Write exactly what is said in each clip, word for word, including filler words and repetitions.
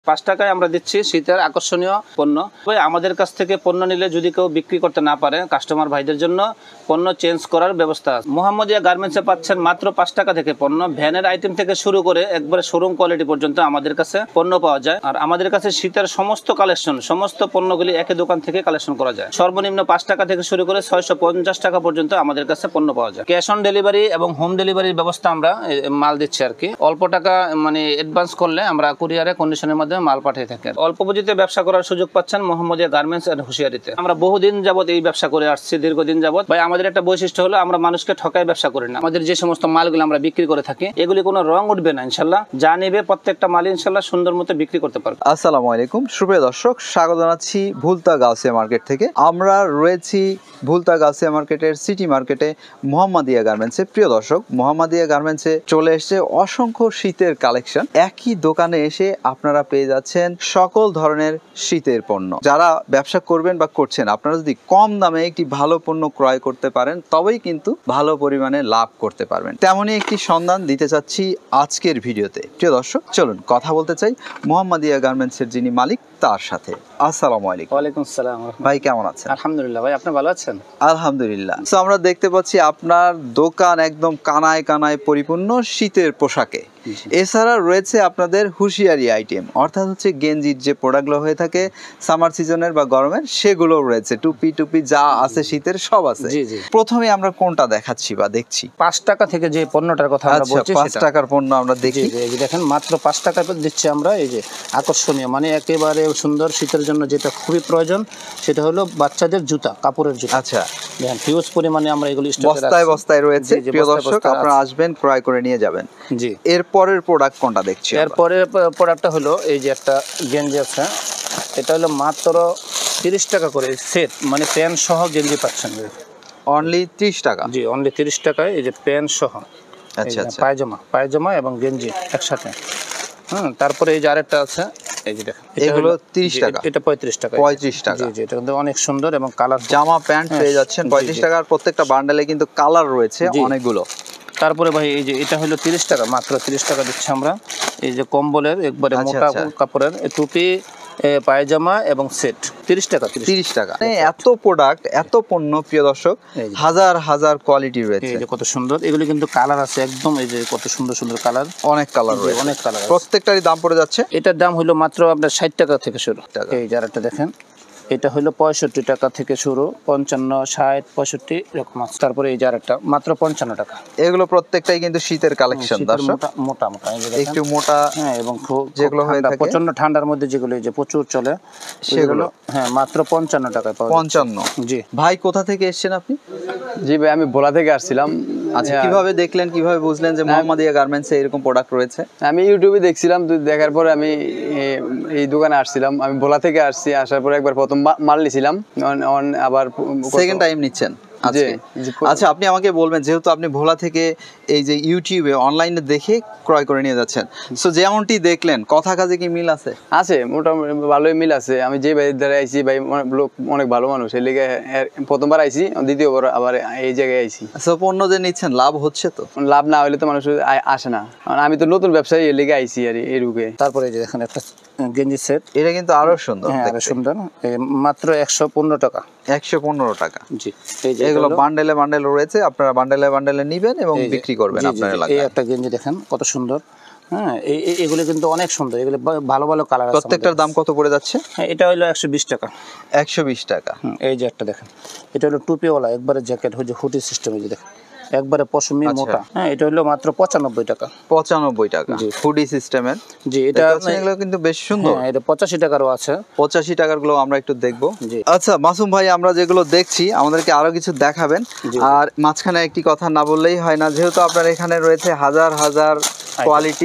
পাঁচ টাকায় আমরা দিচ্ছি শীতের আকর্ষণীয় পণ্য। আমাদের কাছ থেকে পণ্য নিলে যদি কেউ বিক্রি করতে না পারে, কাস্টমার ভাইদের জন্য পণ্য চেঞ্জ করার ব্যবস্থা আছে। মোহাম্মদিয়া গার্মেন্টসে পাচ্ছেন মাত্র পাঁচ টাকা থেকে পণ্য, ভ্যানের আইটেম থেকে শুরু করে একবারে শোরুম কোয়ালিটি পর্যন্ত আমাদের কাছে পণ্য পাওয়া যায়। আর আমাদের কাছে শীতের সমস্ত কালেকশন, সমস্ত পণ্যগুলি একই দোকান থেকে কালেকশন করা যায়। সর্বনিম্ন পাঁচ টাকা থেকে শুরু করে ছয়শো পঞ্চাশ টাকা পর্যন্ত আমাদের কাছে পণ্য পাওয়া যায়। ক্যাশ অন ডেলিভারি এবং হোম ডেলিভারির ব্যবস্থা আমরা মাল দিচ্ছি আর কি। অল্প টাকা মানে অ্যাডভান্স করলে আমরা কুরিয়ারে কন্ডিশনের মাধ্যমে মাল পাঠিয়ে থাকি। অল্প পুঁজিতে ব্যবসা করার সুযোগ পাচ্ছেন মোহাম্মদিয়া গার্মেন্টস এন্ড হুঁশিয়ারিতে। আমরা বহুদিন যাবত এই ব্যবসা করে আসছি, দীর্ঘদিন যাবত। ভাই আমাদের একটা বৈশিষ্ট্য হলো আমরা মানুষকে ঠকায় ব্যবসা করি না। আমাদের যে সমস্ত মালগুলো আমরা বিক্রি করে থাকি এগুলি কোনো রং উঠবে না ইনশাল্লাহ। যা নেবে প্রত্যেকটা মাল ইনশাল্লাহ সুন্দর মতো বিক্রি করতে পারবে। আসসালামু আলাইকুম সুপ্রিয় দর্শক, স্বাগত জানাচ্ছি ভুলতা গাউসিয়া মার্কেট থেকে। আমরা রয়েছি ভুলতা গাউসিয়া মার্কেটের সিটি মার্কেটে মোহাম্মদিয়া গার্মেন্টসে। প্রিয় দর্শক, মোহাম্মদিয়া গার্মেন্টসে চলে এসেছে অসংখ্য শীতের কালেকশন। একই দোকানে এসে আপনারা পেয়ে যাচ্ছেন সকল ধরনের শীতের পণ্য। যারা ব্যবসা করবেন বা করছেন, আপনারা যদি কম দামে একটি ভালো পণ্য ক্রয় করতে পারেন তবেই কিন্তু ভালো পরিমাণে লাভ করতে পারবেন। তেমনই একটি সন্ধান দিতে চাচ্ছি আজকের ভিডিওতে। প্রিয় দর্শক, চলুন কথা বলতে চাই মোহাম্মদিয়া গার্মেন্টসের যিনি মালিক তার সাথে। আসসালামু আলাইকুম। ওয়ালাইকুম আসসালাম। ভাই কেমন আছেন? আলহামদুলিল্লাহ। ভাই আপনি ভালো আছেন? আলহামদুলিল্লাহ। তো আমরা দেখতে পাচ্ছি আপনার দোকান একদম কানায় কানায় পরিপূর্ণ শীতের পোশাকে। এছাড়া রয়েছে আপনাদের হুঁশিয়ারি আইটেম, অর্থাৎ হচ্ছে গেঞ্জির যে প্রোডাক্টগুলো হয়ে থাকে সামার সিজনের বা গরমের, সেগুলো রয়েছে। টুপি টুপি যা আছে শীতের সব আছে। প্রথমে আমরা কোনটা দেখাচ্ছি বা দেখছি? পাঁচ টাকা থেকে যে পণ্যটার কথা আমরা বলছি, পাঁচ টাকার পণ্য আমরা দেখি। এই যে দেখেন মাত্র পাঁচ টাকা দিচ্ছি আমরা। এই যে আকর্ষণীয়, মানে একেবারে সুন্দর শীতের জন্য যেটা খুবই প্রয়োজন সেটা হলো বাচ্চাদের জুতা, কাপড়ের জুতা। আচ্ছা, দেখেন হিউজ পরিমাণে আমরা এগুলো বস্তায় বস্তায় রয়েছে। প্রিয় দর্শক, আপনারা আসবেন, ক্রয় করে নিয়ে যাবেন। জি। এর পরের প্রোডাক্ট কোনটা দেখছি? এর পরের প্রোডাক্টটা হলো এই যে একটা গেঞ্জি আছে, এটা হলো মাত্র তিরিশ টাকা করে সেট, মানে প্যান্ট সহ গেঞ্জি পাচ্ছেন। অনলি ত্রিশ টাকা? জি, অনলি তিরিশ টাকায় এই যে প্যান্ট সহ। আচ্ছা আচ্ছা, পায়জামা পায়জামা এবং গেঞ্জি একসাথে। হুম, তারপরে এই যে আরেকটা আছে, এই যে দেখেন এগুলো তিরিশ টাকা, এটা পঁয়ত্রিশ টাকা। পঁয়ত্রিশ টাকা। জি জি, এটা কিন্তু অনেক সুন্দর এবং কালার। জামা প্যান্ট পেয়ে যাচ্ছেন পঁয়ত্রিশ টাকার। প্রত্যেকটা বান্ডেলে কিন্তু কালার রয়েছে অনেকগুলো। তারপরে ভাই এই যে এটা হলো তিরিশ টাকা, মাত্র তিরিশ টাকা দিচ্ছি আমরা। এই যে কম্বলের একবারে মোটা কাপড়ের টুপি, পায়জামা এবং সেট তিরিশ টাকা। তিরিশ টাকা। এত প্রোডাক্ট, এত পণ্য প্রিয় দর্শক, হাজার হাজার কোয়ালিটি রয়েছে। এই যে কত সুন্দর, এগুলি কিন্তু কালার আছে একদম। এই যে কত সুন্দর সুন্দর কালার, অনেক কালার রয়েছে, অনেক কালার। প্রত্যেকটারই দাম পড়ে যাচ্ছে। এটার দাম হলো মাত্র আপনার ষাট টাকা থেকে শুরু। এই যে আরেকটা দেখেন, এটা হলো পঁয়ষট্টি টাকা থেকে শুরু, পঞ্চান্ন, ষাট, পঁয়ষট্টি এরকম আছে। তারপরে এই যে আরেকটা মাত্র পঞ্চান্ন টাকা। এগুলো প্রত্যেকটাই কিন্তু শীতের কালেকশন। মোটা মোটা একটু মোটা, হ্যাঁ, এবং যেগুলো হয়ে থাকে প্রচন্ড ঠান্ডার মধ্যে যেগুলো যে প্রচুর চলে সেগুলো, হ্যাঁ, মাত্র পঞ্চান্ন টাকায় পাওয়া যায়। পঞ্চান্ন। জি ভাই, কোথা থেকে এসেছেন আপনি? জি ভাই, আমি ভোলা থেকে আসছিলাম। আচ্ছা, কিভাবে দেখলেন, কিভাবে বুঝলেন যে মোহাম্মদিয়া গার্মেন্টসে এরকম প্রোডাক্ট রয়েছে? আমি ইউটিউবে দেখছিলাম, দেখার পরে আমি এই দোকানে আসছিলাম। আমি ভোলা থেকে আসছি, আসার পরে একবার প্রথম মাল নিছিলাম, আবার সেকেন্ড টাইম নিচ্ছেন। আচ্ছা, আপনি আমাকে বলবেন, যেহেতু আপনি ভোলা থেকে এই যে ইউটিউবে অনলাইনে দেখে ক্রয় করে নিয়ে যাচ্ছেন, সো যেমনটি দেখলেন কথা কাজে কি মিল আছে? আছে, মোটামুটি ভালোই মিল আছে। আমি যে ভাইয়ের দ্বারা আইছি, ভাই লোক অনেক ভালো মানুষ, এই লেগে প্রথমবার আইছি, দ্বিতীয়বার আবার এই জায়গায় আইছি। সো পণ্য যে নিচ্ছেন লাভ হচ্ছে তো? লাভ না হলে তো মানুষ আসে না। আমি তো নতুন ব্যবসায়ী, এই লেগে আইছি আর এই রুগে। তারপরে যে এখানে একটা গেঞ্জি সেট, এটা কিন্তু আরো সুন্দর, সুন্দর, মাত্র একশো পনেরো টাকা। একশো পনেরো টাকা। জি, এগুলো বান্ডেলে বান্ডেল রয়েছে, আপনারা বান্ডেলে বান্ডেলে নিবেন এবং বিক্রি করবেন আপনার এলাকায়। এই একটা গেঞ্জি দেখেন কত সুন্দর। হ্যাঁ, এগুলো কিন্তু অনেক সুন্দর, এগুলো ভালো ভালো কালার আছে। প্রত্যেকটার দাম কত পড়ে যাচ্ছে? হ্যাঁ, এটা হলো একশো বিশ টাকা। একশো বিশ টাকা। এই যে একটা দেখেন, এটা হলো টুপিওয়ালা একবারে জ্যাকেট, হচ্ছে হুডি সিস্টেম। এই যে দেখেন একবারে পশমি মোটা। হ্যাঁ, এটা হলো মাত্র পঁচানব্বই টাকা। পঁচানব্বই টাকা হুডি সিস্টেমের। জি, এটা এগুলো কিন্তু বেশ সুন্দর। এটা পঁচাশি টাকারও আছে। পঁচাশি টাকার গুলো আমরা একটু দেখবো। আচ্ছা মাসুম ভাই, আমরা যেগুলো দেখছি আমাদেরকে আরো কিছু দেখাবেন। আর মাঝখানে একটি কথা না বললেই হয় না, যেহেতু আপনার এখানে রয়েছে হাজার হাজার কোয়ালিটি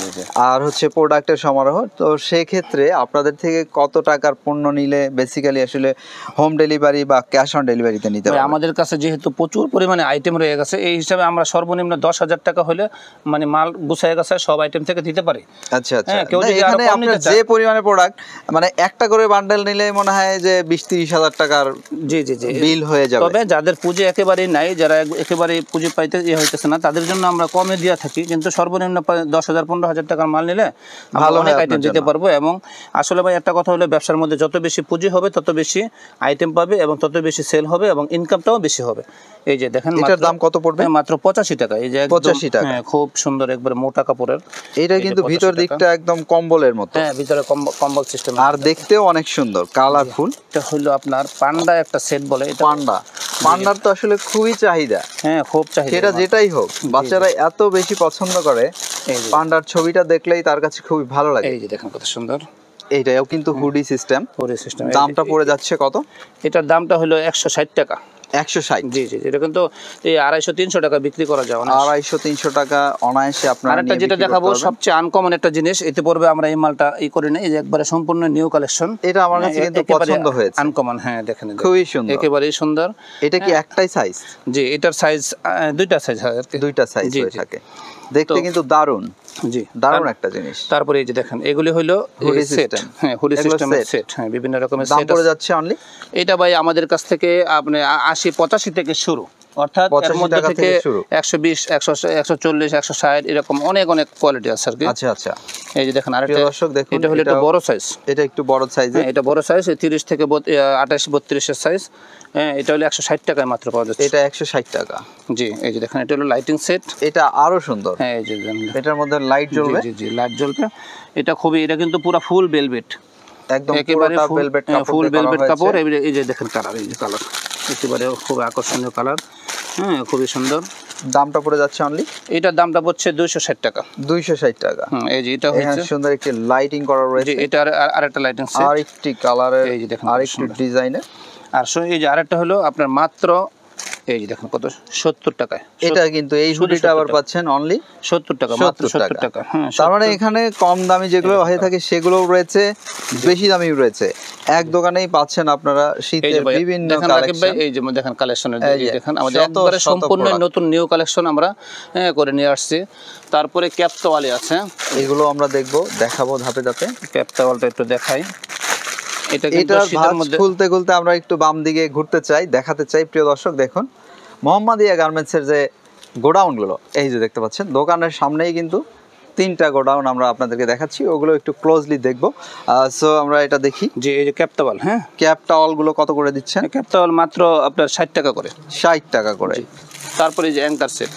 আর হচ্ছে প্রোডাক্টের সমারোহ, তো সেই ক্ষেত্রে আপনাদের থেকে কত টাকার পণ্য নিলে বেসিক্যালি আসলে হোম ডেলিভারি বা ক্যাশ অন ডেলিভারিতে নিতে হবে? আমাদের কাছে যেহেতু প্রচুর পরিমাণে আইটেম রয়ে গেছে, এই হিসাবে আমরা সর্বনিম্ন দশ হাজার টাকা হলে মানে মাল গুছায় গেছে সব আইটেম থেকে দিতে পারি। আচ্ছা আচ্ছা, এখানে আপনার যে পরিমাণে প্রোডাক্ট, মানে একটা করে বান্ডেল নিলে মনে হয় যে বিশ তিরিশ হাজার টাকার জি জি জি বিল হয়ে যাবে। তবে যাদের পুঁজি একেবারেই নাই, যারা একেবারে পুঁজি পাইতে ইয়ে হইতেছে না, তাদের জন্য আমরা কমে দিয়ে থাকি, কিন্তু সর্বনিম্ন সর্বনিম্ন প্রায় দশ হাজার পনেরো হাজার টাকার মাল নিলে আমরা ভালো অনেক হয় আইটেম আপনার দিতে জন্য। পারবো। এবং আসলে ভাই একটা কথা হলো, ব্যবসার মধ্যে যত বেশি পুঁজি হবে তত বেশি আইটেম পাবে এবং তত বেশি সেল হবে এবং ইনকামটাও বেশি হবে। এই যে দেখেন এটার মাত্র- দাম কত পড়বে? হ্যাঁ, মাত্র পঁচাশি টাকা। এই যে একদম- পঁচাশি টাকা। হ্যাঁ, খুব সুন্দর একবারে মোটা কাপড়ের। এটা এই যে কিন্তু পঁচাশি ভিতর টাকা। দিকটা একদম কম্বলের মতো, হ্যাঁ, ভিতরে কম্ব- কম্বল সিস্টেম। আর দেখতেও অনেক সুন্দর, কালারফুল। এটা হলো আপনার পান্ডা একটা সেট বলে এটা। পান্ডা, পান্ডার তো আসলে খুবই চাহিদা, হ্যাঁ, খুব চাহিদা। সেটা যেটাই হোক বাচ্চারা এত বেশি পছন্দ করে, এই যে পান্ডার ছবিটা দেখলেই তার কাছে খুবই ভালো লাগে। এই যে দেখেন কত সুন্দর এইটাও কিন্তু হুডি সিস্টেম। পুরো সিস্টেম। দামটা পড়ে যাচ্ছে কত? এটার দামটা হলো একশো ষাট টাকা। একশো ষাট। জি জি, এটা কিন্তু এই আড়াইশো তিনশো টাকা বিক্রি করা যায় অনেক। আড়াইশো তিনশো টাকা অনায়াসে আপনারা আরেকটা নিয়ে যেটা বিক্রি দেখাবো করতে পারবেন। সবচেয়ে আনকমন একটা জিনিস, এতে পড়বে আমরা এই মালটা ই করি না, এই যে একবারে সম্পূর্ণ নিউ কালেকশন। এটা আমার কাছে কিন্তু পছন্দ হয়েছে, আনকমন। হ্যাঁ, দেখেন এই যে, খুবই সুন্দর, একেবারেই সুন্দর। এটা কি একটাই সাইজ? জি, এটার সাইজ দুইটা সাইজ হয় আর কি। দুইটা সাইজ জি, হয়ে জি। থাকে, দেখতে তো- কিন্তু দারুণ জি, দারুণ তার- একটা জিনিস। তারপরে এই যে দেখেন এগুলি হলো Hoodie সেট। system। হ্যাঁ, হুডি এগুলো সিস্টেমের set। সেট। হ্যাঁ, বিভিন্ন রকমের দাম সেট পড়ে আছে। যাচ্ছে অনলি এটা ভাই আমাদের কাছ থেকে আপনি আ- আশি পঁচাশি থেকে শুরু, অর্থাৎ এর পঁচাশি মধ্যে টাকা থেকে থেকে শুরু। একশো বিশ একশো একশো চল্লিশ একশো ষাট এরকম অনেক অনেক কোয়ালিটি আছে আর কি। আচ্ছা আচ্ছা। এই যে দেখেন আরেকটা, প্রিয় দর্শক দেখুন, এটা হলো একটু এটাও- বড় সাইজ। এটা একটু বড় সাইজে, হ্যাঁ, এটা বড় সাইজ, তিরিশ থেকে আঠাশ বত্রিশের সাইজ। হ্যাঁ, এটা হলো একশো ষাট টাকায় মাত্র পাওয়া যাচ্ছে। এটা একশো ষাট টাকা। জি, এই যে দেখেন এটা হলো লাইটিং সেট। এটা আরো সুন্দর, হ্যাঁ, এই যে দেখেন। এটার মধ্যে লাইট জি জ্বলবে, জি জি, লাইট জ্বলবে। এটা খুবই, এটা কিন্তু পুরো ফুল ভেলভেট, একদম একেবারে পুরোটা ফুল ভেলভেট কাপড় ফুল দিয়ে করা ভেলভেট হয়েছে। কাপড়। এই যে- এই যে দেখেন কালার, এই যে কালার একেবারে খুব আকর্ষণীয় কালার। হ্যাঁ, খুবই সুন্দর। দামটা পড়ে যাচ্ছে অনলি এটার দামটা পড়ছে দুইশো ষাট টাকা। দুইশো ষাট টাকা। হুম, এই যে এটা এখানে হচ্ছে, সুন্দর একটি লাইটিং করা জি, রয়েছে, এটা আর- আর- আরেকটা লাইটিং সেট। আর একটি কালারের, এই যে দেখুন আর কত একটি সুন্দর। ডিজাইনের। আর সো- এই যে আরেকটা হলো আপনার মাত্র, এই যে দেখেন কত, সত্তর টাকায়। এটা কিন্তু এই শুধু হুডিটা সত্তর আবার টাকা। পাচ্ছেন অনলি সত্তর টাকা, মাত্র সত্তর সত্তর টাকা। হ্যাঁ, তার মানে সত্তর। এখানে কম দামি যেগুলো হয়ে থাকে সেগুলোও রয়েছে, বেশি দামি রয়েছে, এক দোকানেই পাচ্ছেন আপনারা এই যে শীতের ভাই, বিভিন্ন দেখেন রাকিব ভাই, কালেকশন। এই যে দেখেন কালেকশনের, এই যে, দেখেন আমাদের শত একবারে শত সম্পূর্ণ product। নতুন নিউ কালেকশন আমরা হ্যাঁ, করে নিয়ে আসছি। তারপরে ক্যাপতোয়ালি আছে, এগুলো আমরা দেখবো, দেখাবো ধাপে ধাপে। ক্যাপতোয়ালটা একটু দেখাই। এটা কিন্তু এটার শীতের ভাঁজ মধ্যে, খুলতে খুলতে আমরা একটু বাম দিকে ঘুরতে চাই, দেখাতে চাই। প্রিয় দর্শক দেখুন, মোহাম্মদিয়া গার্মেন্টসের যে গোডাউনগুলো, এই যে দেখতে পাচ্ছেন দোকানের সামনেই কিন্তু তিনটা গোডাউন আমরা আপনাদেরকে দেখাচ্ছি, ওগুলো একটু ক্লোজলি দেখবো। সো আমরা এটা দেখি, যে এই যে ক্যাপতোয়াল, হ্যাঁ, ক্যাপ টাওয়ালগুলো কত করে দিচ্ছেন? ক্যাপতোয়াল মাত্র আপনার ষাট টাকা করে। ষাট টাকা করে। তারপরে এই যে অ্যাঙ্কার সেট,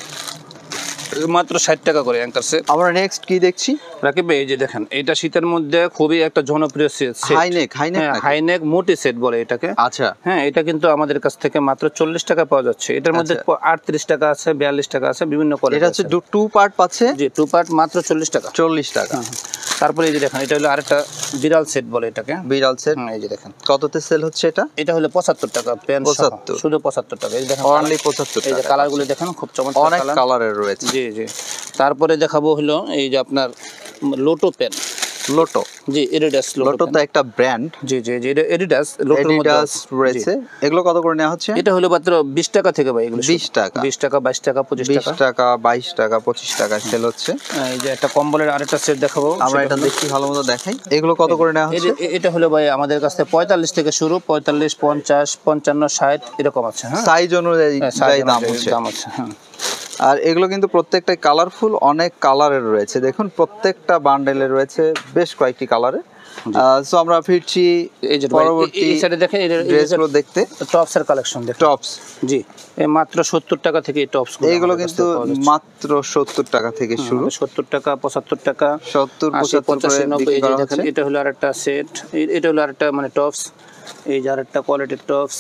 মাত্র ষাট টাকা করে অ্যাঙ্কার সেট। আমরা নেক্সট কি দেখছি? রাকিব ভাই, এই যে দেখেন এটা শীতের মধ্যে খুবই একটা জনপ্রিয় সেট। হাইনেক, হাইনেক নাকি? হাইনেক মোটি সেট বলে এটাকে। আচ্ছা, হ্যাঁ, এটা কিন্তু আমাদের কাছ থেকে মাত্র চল্লিশ টাকা পাওয়া যাচ্ছে। এটার মধ্যে আটত্রিশ টাকা আছে, বিয়াল্লিশ টাকা আছে, বিভিন্ন কোয়ালিটি। এটা হচ্ছে টু পার্ট পাচ্ছে, জি, টু পার্ট মাত্র চল্লিশ টাকা। চল্লিশ টাকা। তারপরে এই যে দেখেন এটা হলো আরেকটা বিড়াল সেট বলে এটাকে। বিড়াল সেট হুম, এই যে দেখেন কততে সেল হচ্ছে এটা? এটা হলো পঁচাত্তর টাকা, প্যান্ট সহ, পঁচাত্তর। শুধু পঁচাত্তর টাকা। এই যে দেখেন অনলি পঁচাত্তর এই যে টাকা। কালারগুলো দেখেন খুব চমৎকার অনেক কালার। কালারের রয়েছে। জি জি। তারপরে দেখাবো হলো এই যে আপনার লোটো পেন। লোটো, জি, এডিডাস লোটো লোটো তো একটা ব্র্যান্ড, জি জি জি, এটা এডিডাস লোটোর মধ্যে এডিডাস আছে। রয়েছে। এগুলো কত করে নেওয়া হচ্ছে? এটা হলো মাত্র বিশ টাকা থেকে ভাই, এগুলো বিশ টাকা, বিশ টাকা, বাইশ টাকা, পঁচিশ বিশ টাকা। টাকা, বাইশ টাকা, পঁচিশ টাকা সেল হচ্ছে। এই যে একটা কম্বলের আরেকটা সেট দেখাবো, আমরা সেটা এটা হলো- দেখি ভালো মতো দেখাই। এগুলো কত করে নেওয়া এই হচ্ছে? যে- এটা হলো ভাই আমাদের কাছে পঁয়তাল্লিশ থেকে শুরু, পঁয়তাল্লিশ, পঞ্চাশ, পঞ্চান্ন, ষাট এরকম আছে। হ্যাঁ, সাইজ অনুযায়ী হ্যাঁ, যাই size দাম অনুযায়ী হচ্ছে। দাম আছে। হ্যাঁ, আর এগুলো কিন্তু প্রত্যেকটাই কালারফুল, অনেক কালারের রয়েছে। দেখুন প্রত্যেকটা বান্ডেলে রয়েছে বেশ কয়েকটি কালারে। সো আমরা ফিরছি এই যে ভাই, পরবর্তী এই সাইডে দেখেন ড্রেসগুলো দেখতে। টপসের কালেকশন দেখুন। টপস, জি, এই মাত্র সত্তর টাকা থেকে এই টপস এইগুলো কিন্তু মাত্র সত্তর টাকা থেকে শুরু, সত্তর টাকা, পঁচাত্তর টাকা, সত্তর আশি, পঁচাত্তর পঁচাশি, করে নব্বই। বিক্রি এই যে করা দেখেন হচ্ছে। এটা হলো আরেকটা সেট, এটা হলো আরেকটা মানে টপস। এই যে আরেকটা কোয়ালিটির টপস।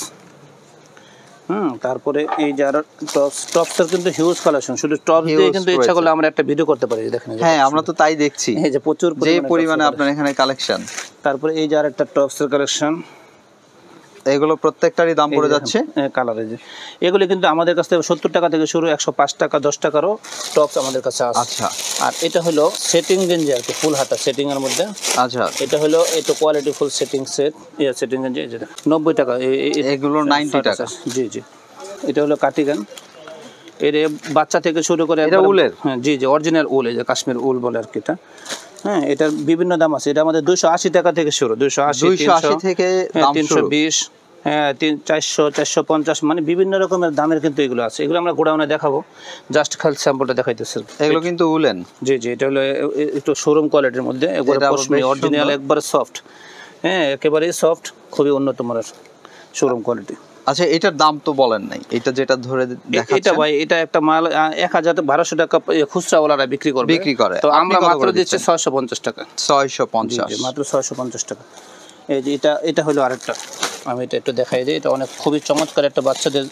হুম, তারপরে এই যে আর টপস, টপসের কিন্তু হিউজ কালেকশন। শুধু টপস দিয়ে Huge কিন্তু ইচ্ছা করলে আমরা একটা ভিডিও করতে পারি। দেখেন এই যে হ্যাঁ, টপস। আমরা তো তাই দেখছি, এই যে প্রচুর যে পরিমাণে পরিমাণে টপসের আপনার এখানে কালেকশন। collection। তারপরে এই যে আরেকটা টপসের কালেকশন। এগুলো প্রত্যেকটারই দাম পড়ে যাচ্ছে কালারে যে এগুলো কিন্তু আমাদের কাছ থেকে সত্তর টাকা থেকে শুরু, একশো পাঁচ টাকা, দশ টাকারও টপস আমাদের কাছে আছে। আচ্ছা, আর এটা হলো সেটিং গেঞ্জি আর কি, ফুল হাতা সেটিং এর মধ্যে। আচ্ছা, এটা হলো একটু কোয়ালিটি ফুল সেটিং সেট, ইয়া সেটিং গেঞ্জি। এই যে দেখেন, নব্বই টাকা। এ- এ- এ- এগুলো নব্বই টাকা। জি জি। এটা হলো কাটিগান, এর এ বাচ্চা থেকে শুরু করে এটা একবারে- উলের? হ্যাঁ, জি জি, অরিজিনাল উল, এই যে কাশ্মীর উল বলে আর কি এটা। হ্যাঁ, এটার বিভিন্ন দাম আছে। এটা আমাদের দুইশো আশি টাকা থেকে শুরু, দুইশো আশি, দুইশো আশি থেকে দাম তিনশো শুরু। বিশ, হ্যাঁ তিন চারশো চারশো পঞ্চাশ মানে বিভিন্ন রকমের দামের কিন্তু এগুলো আছে। এগুলো আমরা গোডাউনে দেখাবো, জাস্ট খালি স্যাম্পলটা দেখাইতেছে। এগুলো কিন্তু উলেন। জি জি, এটা হলো এ- এ- একটু শোরুম কোয়ালিটির মধ্যে, একবারে এটা আবার পশমি বেশ অরিজিনাল, সুন্দর। একবারে সফট। হ্যাঁ একেবারেই সফট, খুবই উন্নত মানের শোরুম কোয়ালিটি। আচ্ছা, এটার দাম তো বলেন নাই, এটা যেটা ধরে এটা দেখাচ্ছেন ভাই, এটা একটা মাল এক হাজার বারোশো টাকা খুচরা ওলারা বিক্রি করবে বিক্রি করে, তো আপনি আমরা কত মাত্র করে দিচ্ছি দিচ্ছেন? ছয়শো পঞ্চাশ টাকা। ছয়শো জি, পঞ্চাশ। জি, মাত্র ছয়শো পঞ্চাশ টাকা। এই যে এটা এটা হলো আরেকটা, আমি এটা একটু দেখাই দিই। এটা অনেক খুবই চমৎকার একটা বাচ্চাদের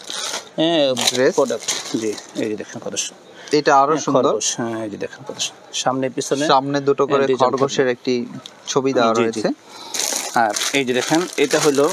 Dress? প্রোডাক্ট। জি, এই যে দেখেন কত সুন্দর। এটা আরো সুন্দর, খরগোশ, হ্যাঁ এই যে দেখেন কত সুন্দর। সামনে পিছনে সামনে দুটো করে design খরগোশের একটি ছবি দেওয়া জি, জি। রয়েছে। আর এই যে দেখেন এটা হলো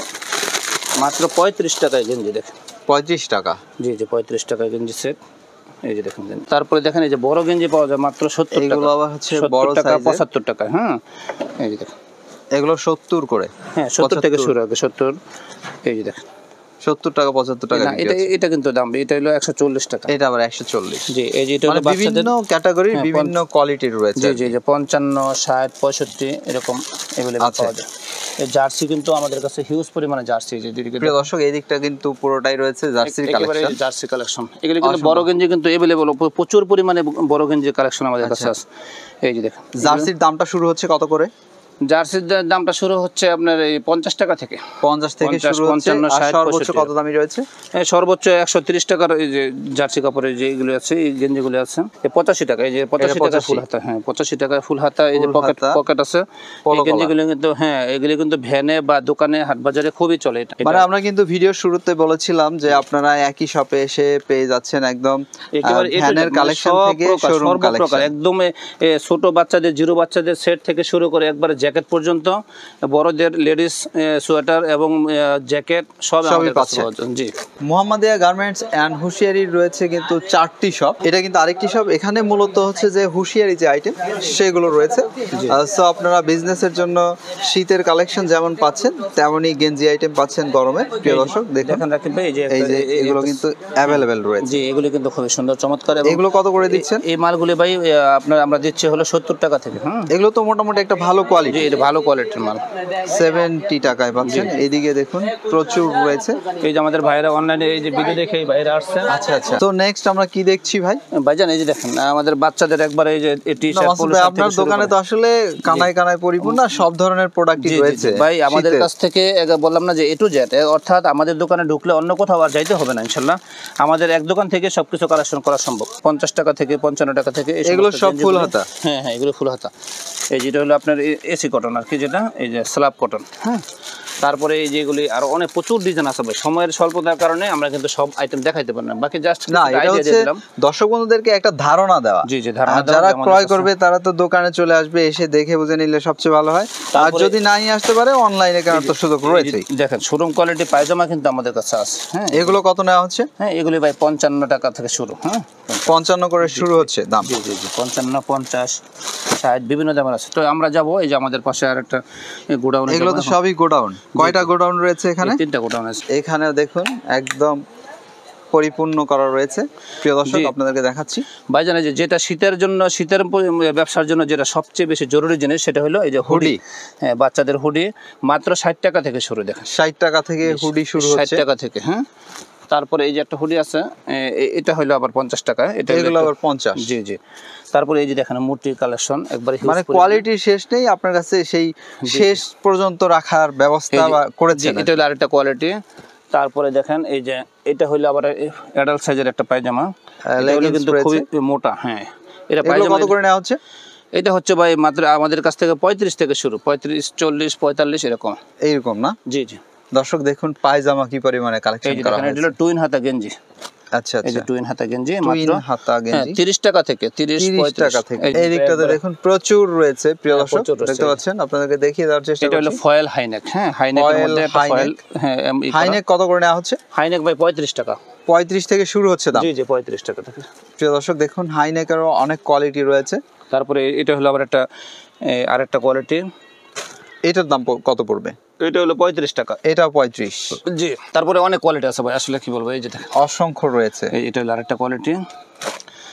মাত্র পঁয়ত্রিশ টাকায় গেঞ্জি, দেখেন। পঁয়ত্রিশ টাকা। জি জি, পঁয়ত্রিশ টাকায় গেঞ্জি সেট। এই যে দেখেন গেঞ্জি। তারপরে দেখেন এই যে বড় গেঞ্জি পাওয়া যায় মাত্র সত্তর টাকা। এগুলো আবার হচ্ছে সত্তর বড় টাকা, সাইজের। পঁচাত্তর টাকা। হ্যাঁ এই যে দেখেন, এগুলো সত্তর করে। হ্যাঁ সত্তর থেকে পঁচাত্তর। শুরু হবে, সত্তর। এই যে দেখেন, সত্তর টাকা পঁচাত্তর টাকা না বিক্রি এটা হচ্ছে। এটা কিন্তু দাম, এটা হলো একশো চল্লিশ টাকা। এটা আবার একশো চল্লিশ। জি, এই যে এটা মানে হলো বাচ্চাদের। বিভিন্ন ক্যাটাগরির হ্যাঁ, বিভিন্ন কোয়ালিটির রয়েছে। জি জি, যে পঞ্চান্ন, ষাট, পঁয়ষট্টি এরকম এগুলো আচ্ছা। পাওয়া যায়। এই জার্সি কিন্তু আমাদের কাছে হিউজ পরিমাণে জার্সি, যে দিকে প্রিয় দর্শক, এই দিকটা কিন্তু পুরোটাই রয়েছে জার্সির একেবারে কালেকশন। Jersey collection. এগুলো কিন্তু অসম্ভব। বড় গেঞ্জি কিন্তু এভেলেবল, প্রচুর পরিমাণে বড় গেঞ্জির কালেকশন আমাদের কাছে আছে। এই যে দেখেন, জার্সির দামটা শুরু হচ্ছে কত করে? জার্সির দা- দামটা শুরু হচ্ছে আপনার এই পঞ্চাশ টাকা থেকে। পঞ্চাশ থেকে পঞ্চাশ, শুরু হচ্ছে। পঞ্চান্ন, আর ষাট, সর্বোচ্চ পঁয়ষট্টি। কত দামি রয়েছে? এই সর্বোচ্চ একশো তিরিশ টাকার এই যে জার্সি কাপড়ের যে এগুলো আছে, এই গেঞ্জিগুলো আছে এই পঁচাশি টাকা। এই যে পঁচাশি টাকা পঁচাশি। ফুল হাতা, হ্যাঁ পঁচাশি টাকায় ফুল হাতা। এই যে ফুল পকেট হাতা, পকেট আছে। পলো এই গেঞ্জিগুলো কিন্তু হ্যাঁ এগুলি কিন্তু ভ্যানে বা দোকানে হাট বাজারে খুবই চলে। এটা মানে আমরা কিন্তু ভিডিও শুরুতে বলেছিলাম যে আপনারা একই শপে এসে পেয়ে যাচ্ছেন একদম একেবারে A to Z, ভ্যানের মানে কালেকশন সব থেকে প্রকার, শোরুম সর্বপ্রকার কালেকশন। একদম এ, এ, ছোট বাচ্চাদের, জিরো বাচ্চাদের সেট থেকে শুরু করে একবারে জ্যাকেট পর্যন্ত, বড়দের লেডিস সোয়েটার এবং জ্যাকেট সব সবই আমাদের কাছে পাচ্ছেন। পাওয়া যায়। জি, মোহাম্মদিয়া গার্মেন্টস অ্যান্ড হুঁশিয়ারির রয়েছে কিন্তু চারটি শপ। এটা কিন্তু আরেকটি শপ। এখানে মূলত হচ্ছে যে হুঁশিয়ারি যে আইটেম সেগুলো রয়েছে। সো আপনারা বিজনেসের জন্য শীতের কালেকশন যেমন পাচ্ছেন তেমনই গেঞ্জি আইটেম পাচ্ছেন গরমের। প্রিয় দর্শক দেখুন, দেখেন রাকিব ভাই, এই যে এই একটা- যে এ- এ- এগুলো একটা- কিন্তু অ্যাভেলেবেল রয়েছে। জি, এগুলো কিন্তু খুবই সুন্দর চমৎকার। এবং এগুলো কত করে দিচ্ছেন? এই মালগুলি ভাই এ, আপনার আমরা দিচ্ছি হলো সত্তর টাকা থেকে। হ্যাঁ এগুলো তো মোটামুটি একটা ভালো জি, কোয়ালিটি। এটা ভালো কোয়ালিটির মাল। সেভেন্টি টাকায় পাচ্ছেন। এইদিকে দেখুন প্রচুর রয়েছে। এই যে আমাদের ভাইরা অনলাইনে এই যে ভিডিও দেখে এই ভাইরা আসছে। আচ্ছা আচ্ছা। তো নেক্সট আমরা কি দেখছি ভাই? ভাইজান এই যে দেখেন আমাদের বাচ্চাদের একবার এই যে টি শার্ট, নওয়াজ ভাই, আপনার দোকানে তো আসলে কানায় কানায় পরিপূর্ণ, সব ধরনের প্রোডাক্টই জি, জি, রয়েছে জি। ভাই আমাদের শীতের। কাছ থেকে এক- বললাম না যে এ টু জেড, অর্থাৎ আমাদের দোকানে ঢুকলে অন্য কোথাও আর যাইতে হবে না ইনশাল্লাহ। আমাদের এক দোকান থেকে সবকিছু কালেকশন করা সম্ভব। পঞ্চাশ টাকা থেকে পঞ্চান্ন টাকা থেকে এই এগুলো সমস্ত সব গেঞ্জিগুলো- ফুল হাতা? হ্যাঁ হ্যাঁ, এগুলো ফুল হাতা। এই যেটা হলো আপনার এসি কটন আর কি, যেটা এই যে স্ল্যাব কটন। হ্যাঁ, তারপরে এই যেগুলি আরো অনেক প্রচুর ডিজাইন আছে ভাই। সময়ের স্বল্পতার কারণে আমরা কিন্তু সব আইটেম দেখাইতে পারি না, বাকি জাস্ট না, এটা হচ্ছে দর্শক বন্ধুদেরকে একটা ধারণা দেওয়া। জি, জি, ধারণা আর দেওয়া যারা যে আমাদের ক্রয় কাছে- করবে তারা তো দোকানে চলে আসবে, এসে দেখে বুঝে নিলে সবচেয়ে ভালো হয়। আর তারপরে- যদি নাই আসতে পারে অনলাইনে কেনার তো সুযোগ রয়েছে। দেখেন শোরুম কোয়ালিটি পায়জামা কিন্তু আমাদের কাছে আছে। হ্যাঁ, এগুলো কত নেওয়া হচ্ছে? হ্যাঁ এগুলি ভাই পঞ্চান্ন টাকা থেকে শুরু। হ্যাঁ, পঞ্চান্ন করে শুরু হচ্ছে দাম। জি জি জি, পঞ্চান্ন, পঞ্চাশ, ষাট বিভিন্ন দামের আছে। তো আমরা যাব এই যে আমাদের পাশে আর একটা গোডাউন। এগুলো তো সবই গোডাউন। কয়টা গোডাউন রয়েছে এখানে? তিনটা গোডাউন আছে। এখানেও দেখুন একদম পরিপূর্ণ করা রয়েছে। প্রিয় দর্শক জি। আপনাদেরকে দেখাচ্ছি। ভাইজান এই যে যেটা শীতের জন্য, শীতের প- ব্যবসার জন্য যেটা সবচেয়ে বেশি জরুরি জিনিস সেটা হলো এই যে হুডি। হুডি। হ্যাঁ, বাচ্চাদের হুডি মাত্র ষাট টাকা থেকে শুরু। দেখেন ষাট টাকা থেকে হুডি শুরু ষাট হচ্ছে। টাকা থেকে। হ্যাঁ, তারপরে এই যে একটা হুডি আছে, এ- এ- এটা হলো আবার পঞ্চাশ টাকা। এটা হলো এগুলো একটা- আবার পঞ্চাশ। জি জি। তারপরে এই যে দেখেন মূর্তি কালেকশন একবার মানে কোয়ালিটির শেষ নেই আপনার কাছে, সেই শেষ পর্যন্ত রাখার ব্যবস্থা বা করেছেন। এটা হলো আরেকটা কোয়ালিটি। তারপরে দেখেন এই যে এটা হলো আবার অ্যাডাল্ট সাইজের একটা পায়জামা। এটা হলো leggings কিন্তু রয়েছে। খুবই মোটা। হ্যাঁ, এটা এগুলো পায়জামা। কত করে নেওয়া হচ্ছে? এটা হচ্ছে ভাই মাত্র আমাদের কাছ থেকে পঁয়ত্রিশ থেকে শুরু, পঁয়ত্রিশ, চল্লিশ, পঁয়তাল্লিশ এরকম। এইরকম না? জি জি। দর্শক দেখুন পায়জামা কি পরিমাণে এই কালেকশন যে করা দেখেন এটা হয়েছে। হলো টুইন হাতা গেঞ্জি। আচ্ছা এই যে আচ্ছা। টুইন হাতা গেঞ্জি টুইন মাত্র হাতা হ্যাঁ গেঞ্জি তিরিশ টাকা থেকে, তিরিশ, তিরিশ পঁয়ত্রিশ টাকা থেকে। এই যে এই দিকটাতে একবারে- দেখুন প্রচুর রয়েছে। প্রিয় হ্যাঁ, দর্শক প্রচুর রয়েছে। দেখতে পাচ্ছেন, আপনাদেরকে দেখিয়ে দেওয়ার চেষ্টা এটা হলো করছি। Foil high neck. হ্যাঁ, হাইনেকের ফয়েল মধ্যে একটা হাইনেক। ফয়েল। হ্যাঁ, এম ই করা। হাইনেক কত করে নেওয়া হচ্ছে? হাইনেক ভাই পঁয়ত্রিশ টাকা। পঁয়ত্রিশ থেকে শুরু হচ্ছে দাম। জি জি, পঁয়ত্রিশ টাকা থেকে। প্রিয় দর্শক দেখুন হাইনেকেরও অনেক কোয়ালিটি রয়েছে। তারপরে এটা হলো আবার একটা এ, আরেকটা কোয়ালিটি। এটার দাম প- কত পড়বে? এটা হলো পঁয়ত্রিশ টাকা। এটা পঁয়ত্রিশ। জি, তারপরে অনেক কোয়ালিটি আছে ভাই, আসলে কি বলবো। এই যে দেখেন অসংখ্য রয়েছে। এই- এটা হলো আরেকটা কোয়ালিটি।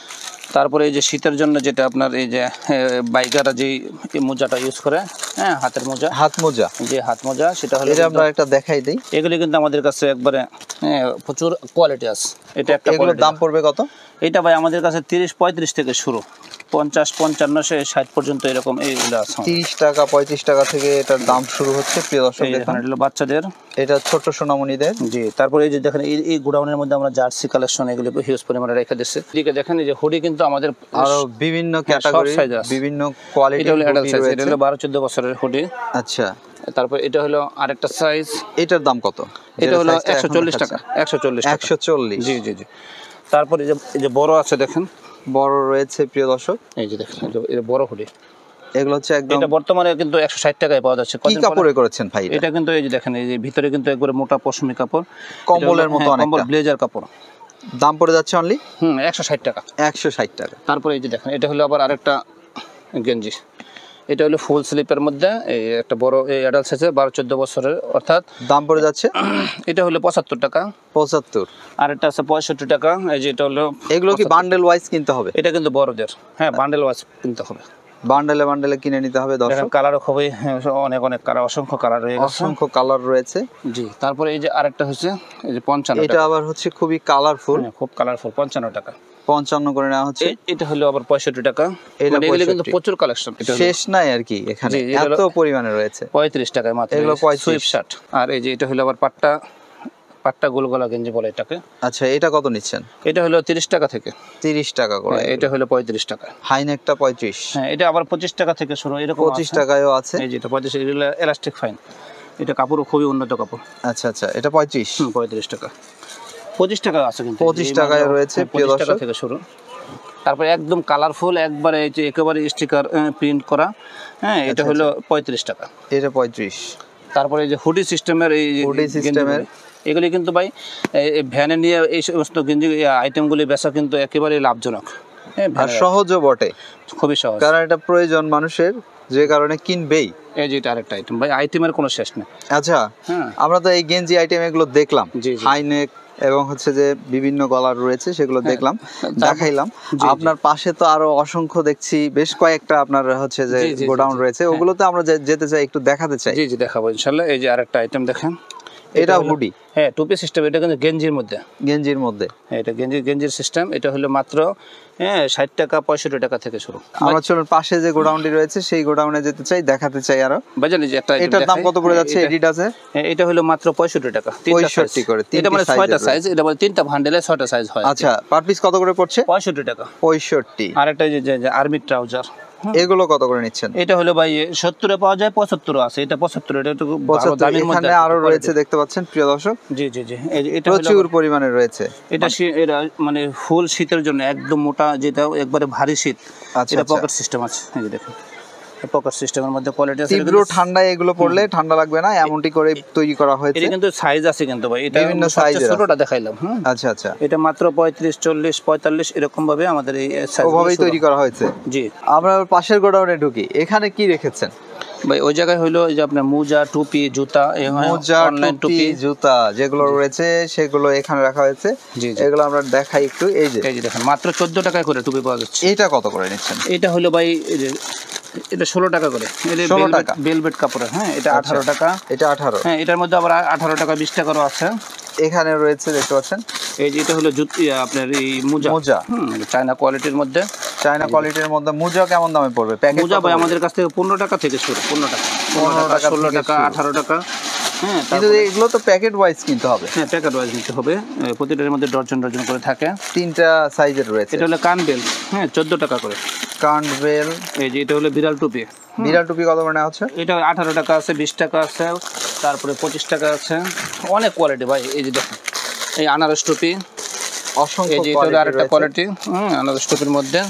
তারপরে এই যে শীতের জন্য যেটা আপনার এই যে বাইকাররা যে মোজাটা ইউজ করে, হ্যাঁ হাতের মোজা, হাত মোজা, যে হাত মোজা, সেটা হলো এটা আমরা একটা দেখাই দিই। এগুলি কিন্তু আমাদের কাছে একবারে হ্যাঁ প্রচুর কোয়ালিটি আছে। এটা একটা এগুলোর দাম পড়বে কত? এটা ভাই আমাদের কাছে তিরিশ পঁয়ত্রিশ থেকে শুরু, পঞ্চাশ পঞ্চান্ন সে ষাট পর্যন্ত এরকম এইগুলো আছে। তিরিশ টাকা পঁয়ত্রিশ টাকা থেকে এটার দাম শুরু হচ্ছে। প্রিয় দর্শক দেখুন, এটা হলো বাচ্চাদের, এটা ছোট সোনামণিদের। জি। তারপরে এই যে দেখেন এই এই গোডাউনের মধ্যে আমরা জার্সি কালেকশন এগুলো হিউজ পরিমাণে রেখে দিচ্ছি। এদিকে দেখেন এই যে হুডি কিন্তু আমাদের আরো বিভিন্ন ক্যাটাগরি, বিভিন্ন কোয়ালিটি। এটা হলো অ্যাডাল্ট সাইজ, এটা হলো বারো চোদ্দ বছরের হুডি। আচ্ছা, তারপর এটা হলো আরেকটা সাইজ, এটার দাম কত? এটা হলো একশো চল্লিশ টাকা, একশো চল্লিশ একশো চল্লিশ। জি জি জি। তারপর এই যে এই যে বড় আছে দেখেন, বড় রয়েছে প্রিয় দর্শক, এই যে দেখেন এই যে বড় হুডি, এগুলো হচ্ছে একদম, এটা বর্তমানে কিন্তু একশো ষাট টাকায় পাওয়া যাচ্ছে। কি কাপড়ে করেছেন ভাই? এটা কিন্তু এই যে দেখেন এই যে ভিতরে কিন্তু একবারে মোটা পশমি কাপড়, কম্বলের মতো অনেকটা, কম্বল ব্লেজার কাপড়। দাম পড়ে যাচ্ছে অনলি হুম একশো ষাট টাকা, একশো ষাট টাকা। তারপরে এই যে দেখেন এটা হলো আবার আরেকটা গেঞ্জি, এটা হলো ফুল স্লিপের মধ্যে এই একটা বড় এই অ্যাডাল্ট সাইজে বারো চোদ্দ বছরের, অর্থাৎ দাম পড়ে যাচ্ছে এটা হলো পঁচাত্তর টাকা, পঁচাত্তর। আর এটা আছে পঁয়ষট্টি টাকা। এই যে এটা হলো, এগুলো কি বান্ডেল ওয়াইজ কিনতে হবে? এটা কিন্তু বড়দের, হ্যাঁ বান্ডেল ওয়াইজ কিনতে হবে, বান্ডেলে বান্ডেলে কিনে নিতে হবে দর্শক। কালারও খুবই অনেক অনেক কালার, অসংখ্য কালার রয়েছে, অসংখ্য কালার রয়েছে। জি। তারপরে এই যে আরেকটা হচ্ছে এই যে পঞ্চান্ন, এটা আবার হচ্ছে খুবই কালারফুল, খুব কালারফুল, পঞ্চান্ন টাকা, পঞ্চান্ন করে নেওয়া হচ্ছে। এটা হলো আবার পঁয়ষট্টি টাকা। এটা এগুলো কিন্তু প্রচুর কালেকশন, শেষ নাই আর কি, এখানে এত পরিমাণে রয়েছে। পঁয়ত্রিশ টাকায় মাত্র এগুলো সুইপ শার্ট। আর এই যে এটা হলো আবার পাট্টা, পাট্টা গোলগলা গেঞ্জি বলে এটাকে। আচ্ছা, এটা কত নিচ্ছেন? এটা হলো তিরিশ টাকা থেকে, তিরিশ টাকা করে। এটা হলো পঁয়ত্রিশ টাকা। হাইনেকটা পঁয়ত্রিশ। হ্যাঁ এটা আবার পঁচিশ টাকা থেকে শুরু, এরকম পঁচিশ টাকায়ও আছে। এই যে এটা পঁয়ত্রিশ, এগুলো এলাস্টিক ফাইন, এটা কাপড়ও খুবই উন্নত কাপড়। আচ্ছা আচ্ছা, এটা পঁয়ত্রিশ, পঁয়ত্রিশ টাকা, পঁচিশ টাকা আছে কিন্তু, পঁচিশ টাকায় রয়েছে প্রিয় পঁচিশ টাকা দর্শক। থেকে শুরু। তারপরে একদম কালারফুল, একবারে এই যে একেবারে স্টিকার প্রিন্ট করা, হ্যাঁ এটা হলো পঁয়ত্রিশ টাকা, এটা পঁয়ত্রিশ। তারপরে এই যে হুডি সিস্টেমের, এই হুডি সিস্টেমের এগুলি কিন্তু ভাই এই ভ্যানে নিয়ে এই সমস্ত গেঞ্জি আইটেমগুলি বেচা কিন্তু একেবারে লাভজনক, আর সহজও বটে, খুবই সহজ, কারণ এটা প্রয়োজন মানুষের, যে কারণে কিনবেই। এই যে এটা আরেকটা আইটেম ভাই, আইটেমের কোনো শেষ নেই। আচ্ছা, হ্যাঁ আমরা তো এই গেঞ্জি আইটেম এগুলো দেখলাম, জি, জি। হাইনেক এবং হচ্ছে যে বিভিন্ন গলার রয়েছে, সেগুলো দেখলাম, দেখাইলাম। আপনার পাশে তো আরো অসংখ্য দেখছি, বেশ কয়েকটা আপনার হচ্ছে যে গোডাউন রয়েছে, ওগুলোতে আমরা যে- যেতে চাই, একটু দেখাতে চাই। জি জি দেখাবো ইনশাল্লাহ। এই যে আরেকটা আইটেম দেখেন, এটা হুডি, হ্যাঁ টুপি সিস্টেম, এটা কিন্তু গেঞ্জির মধ্যে, গেঞ্জির মধ্যে। হ্যাঁ এটা গেঞ্জি গেঞ্জির সিস্টেম, এটা হলো মাত্র হ্যাঁ ষাট টাকা পঁয়ষট্টি টাকা থেকে শুরু। আমরা চলুন পাশে যে গোডাউনটি রয়েছে সেই গোডাউনে যেতে চাই, দেখাতে চাই আরো। বাজারে যে একটা এটার দাম কত পড়ে যাচ্ছে এডিডাসে? এটা হলো মাত্র পঁয়ষট্টি টাকা, পঁয়ষট্টি করে, এটা মানে ছয়টা সাইজ, এটা মানে তিনটা ভান্ডেলে ছয়টা সাইজ হয়। আচ্ছা, পার পিস কত করে পড়ছে? পঁয়ষট্টি টাকা। পঁয়ষট্টি। আর একটা যে আর্মি ট্রাউজার, এগুলো কত করে নিচ্ছেন? এটা হলো ভাই সত্তরে পাওয়া যায়, পঁচাত্তরে আছে, এটা পঁচাত্তর, এটা একটু ভালো দামের মধ্যে। এখানে আরো রয়েছে দেখতে পাচ্ছেন প্রিয় দর্শক, জি জি জি, এটা প্রচুর পরিমাণে রয়েছে। এটা এটা মানে ফুল শীতের জন্য একদম মোটা, যেটা একবারে ভারী শীত, এটা পকেট সিস্টেম আছে, এই যে দেখুন পকেট সিস্টেমের মধ্যে কোয়ালিটি আছে। তীব্র ঠান্ডায় এগুলো পড়লে ঠান্ডা লাগবে না, এমনটি করে তৈরি করা হয়েছে। এটা কিন্তু সাইজ আছে কিন্তু ভাই, এটা বিভিন্ন সাইজের, ছোটটা দেখাইলাম। হ্যাঁ আচ্ছা আচ্ছা, এটা মাত্র পঁয়ত্রিশ চল্লিশ পঁয়তাল্লিশ এরকম ভাবে আমাদের এই সাইজ ওভাবেই তৈরি করা হয়েছে। জি। আমরা পাশের গোডাউনে ঢুকি, এখানে কি রেখেছেন ভাই? ওই জায়গায় হলো এই যে আপনার মোজা, টুপি, জুতা, মোজা, টুপি, জুতা যেগুলো রয়েছে সেগুলো এখানে রাখা হয়েছে। এগুলো আমরা দেখাই একটু। এই যে এই যে দেখেন মাত্র চোদ্দ টাকায় করে টুপি পাওয়া যাচ্ছে। এটা কত করে নিচ্ছেন? এটা হলো ভাই এই যে এটা ষোলো টাকা করে, ষোলো টাকা বেলভেট কাপড়ের। হ্যাঁ এটা আঠারো টাকা, এটা আঠারো। হ্যাঁ এটার মধ্যে আবার আঠারো টাকা বিশ টাকারও আছে। এখানে রয়েছে দেখতে পাচ্ছেন, এই যে এটা হলো জুতি আপনার এই মোজা, মোজা চায়না কোয়ালিটির মধ্যে, চায়না কোয়ালিটির মধ্যে। মোজা কেমন দামে পড়বে? মোজা ভাই আমাদের কাছ থেকে পনেরো টাকা থেকে শুরু, পনেরো টাকা, পনেরো টাকা, ষোলো টাকা, আঠারো টাকা। হ্যাঁ কিন্তু এগুলো তো প্যাকেট ওয়াইজ কিনতে হবে। হ্যাঁ প্যাকেট ওয়াইজ নিতে হবে, প্রতিটার মধ্যে ডজন ডজন করে থাকে, তিনটা সাইজের রয়েছে। এটা হলো কানবেল, হ্যাঁ চোদ্দ টাকা করে কানবেল। এই যে এটা হলো বিড়াল টুপি, বিড়াল টুপি কত করে নেওয়া হচ্ছে? এটা আঠারো টাকা আছে, বিশ টাকা আছে, তারপরে পঁচিশ টাকা আছে, অনেক কোয়ালিটি ভাই। এই যে দেখুন এই আনারস টুপি, অসংখ্য, এই যে এটা হলো আরেকটা কোয়ালিটি, হুম আনারস টুপির মধ্যে।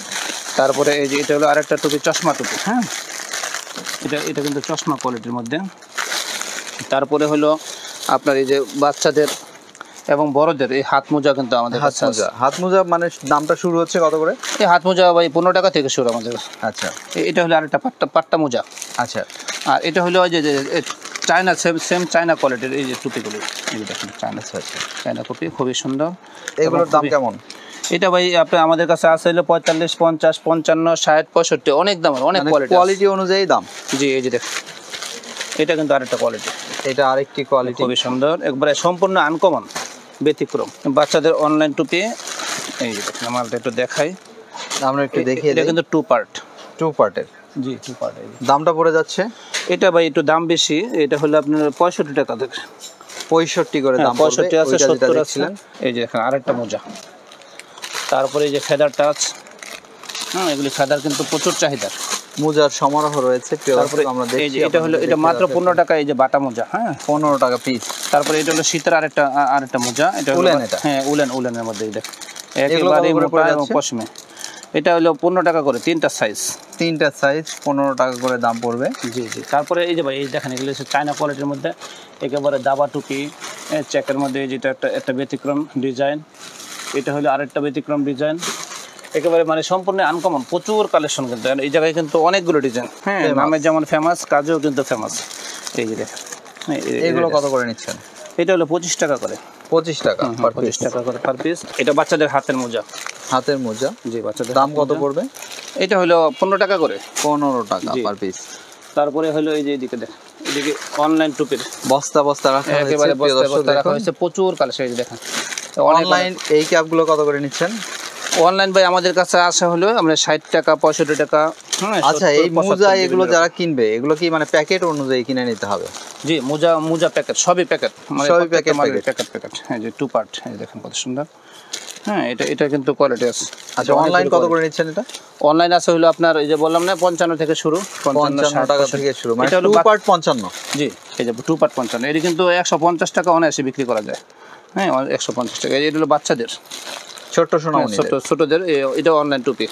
তারপরে এই যে এটা হলো আরেকটা টুপি, চশমা টুপি, হ্যাঁ এটা এটা কিন্তু চশমা কোয়ালিটির মধ্যে। তারপরে হলো আপনার এই যে বাচ্চাদের এবং বড়দের এই হাত মোজা কিন্তু আমাদের হাত মোজা। হাত মোজা মানে দামটা শুরু হচ্ছে কত করে? এই হাত মোজা ভাই পনেরো টাকা থেকে শুরু আমাদের। আচ্ছা, এটা হলো আরেকটা পাট্টা পাট্টা মোজা। আচ্ছা, আর এটা হলো ওই যে চায়না, সেম সেম চায়না কোয়ালিটির এই যে টুপিগুলি, এই যে দেখুন চায়না, আচ্ছা আচ্ছা, চায়না টুপি খুবই সুন্দর। এগুলোর দাম কেমন? এটা ভাই আপনি আমাদের কাছে আছে হলো পঁয়তাল্লিশ, পঞ্চাশ, পঞ্চান্ন, ষাট, পঁয়ষট্টি, অনেক দাম, অনেক কোয়ালিটি কোয়ালিটি অনুযায়ী দাম। জি এই যে দেখুন, এটা কিন্তু আরেকটা কোয়ালিটি, এটা আরেকটি কোয়ালিটি, খুবই সুন্দর, একবারে সম্পূর্ণ আনকমন, ব্যতিক্রম। বাচ্চাদের অনলাইন টুপি, এই যে দেখুন মালটা একটু দেখাই, আমরা একটু দেখিয়ে এটা দিই। কিন্তু টু পার্ট, টু পার্টের, জি টু পার্ট। দামটা পড়ে যাচ্ছে এটা ভাই একটু দাম বেশি, এটা হলো আপনার পঁয়ষট্টি টাকা থেকে, পঁয়ষট্টি করে দাম পড়বে। পঁয়ষট্টি আছে, ওইটা যেটা সত্তর আছে। দেখছিলেন। এই যে দেখেন আরেকটা মোজা, তারপরে এই যে ফেদার টাচ, হ্যাঁ এগুলি ফেদার কিন্তু প্রচুর চাহিদা। মোজার সমারোহ রয়েছে প্রিয় তারপরে দর্শক, আমরা এই দেখছি যে এটা হলো, এটা মাত্র পনেরো টাকা, এই যে বাটা মোজা, হ্যাঁ পনেরো টাকা পিস। তারপরে এটা হলো শীতের আরেকটা আরেকটা মোজা, এটা হলো উলেন এটা? হ্যাঁ উলেন, উলেনের মধ্যে দেখ এগুলো কত একেবারে করে মোটা পড়ে এবং যাচ্ছে? পশমে। এটা হলো পনেরো টাকা করে তিনটা সাইজ। তিনটা সাইজ পনেরো টাকা করে দাম পড়বে। জি জি। তারপরে এই যে ভাই এই দেখেন, এগুলো হচ্ছে চায়না কোয়ালিটির মধ্যে একেবারে দাবা টুপি, চেকের মধ্যে যেটা একটা একটা ব্যতিক্রম ডিজাইন, এটা হলো আরেকটা ব্যতিক্রম ডিজাইন, একেবারে মানে সম্পূর্ণ আনকমন, প্রচুর কালেকশন কিন্তু আর এই জায়গায় কিন্তু অনেকগুলো ডিজাইন, হ্যাঁ Famous. নামে যেমন ফেমাস, কাজেও কিন্তু ফেমাস। এই যে দেখেন, হ্যাঁ, এ- এ- এগুলো কত করে নিচ্ছেন? এটা হলো পঁচিশ টাকা করে, পঁচিশ টাকা per পঁচিশ piece। টাকা করে পার পিস। এটা বাচ্চাদের হাতের মোজা, হাতের মোজা জি বাচ্চাদের দাম হাতের কত মোজা। পড়বে? এটা হলো পনেরো টাকা করে। পনেরো টাকা জি। Per piece. তারপরে হলো এই যে এদিকে দেখ, এদিকে অনলাইন টুপির বস্তা বস্তা রাখা হয়েছে একেবারে প্রিয় বস্তায় দর্শক, বস্তায় রাখা দেখুন। হয়েছে, প্রচুর কালেকশন। এই যে দেখেন অনলাইন এই ক্যাপগুলো কত করে নিচ্ছেন? অনলাইন ভাই আমাদের কাছে আসা হলো আমরা ষাট টাকা, পঁয়ষট্টি টাকা, হ্যাঁ আচ্ছা, সত্তর, এই মোজা পঁচাত্তর এগুলো বিভিন্ন যারা কিনবে এগুলো কি মানে প্যাকেট অনুযায়ী কিনে নিতে হবে? রকম। জি মোজা, মোজা প্যাকেট, সবই প্যাকেট, মানে সবই packet, packet packet। Packet packet. হ্যাঁ যে টু পার্ট, এই দেখেন কত সুন্দর, হ্যাঁ এটা এটা কিন্তু কোয়ালিটি আছে। আচ্ছা, অনলাইন কত করে নিচ্ছেন এটা? অনলাইন আছে হলো আপনার এই যে বললাম না পঞ্চান্ন থেকে শুরু, পঞ্চান্ন ষাট, টাকা পঁয়ষট্টি। থেকে শুরু, মানে এটা হলো টু বাচ্চা- পার্ট পঞ্চান্ন। জি এই যে টু পার্ট পঞ্চান্ন, এটি কিন্তু একশো পঞ্চাশ টাকা অনায়াসে বিক্রি করা যায়, হ্যাঁ একশো পঞ্চাশ টাকা। এটা হলো বাচ্চাদের, ছোট্ট সোনামণি ছোট ছোটদের, এ- এটা অনলাইন টুপি।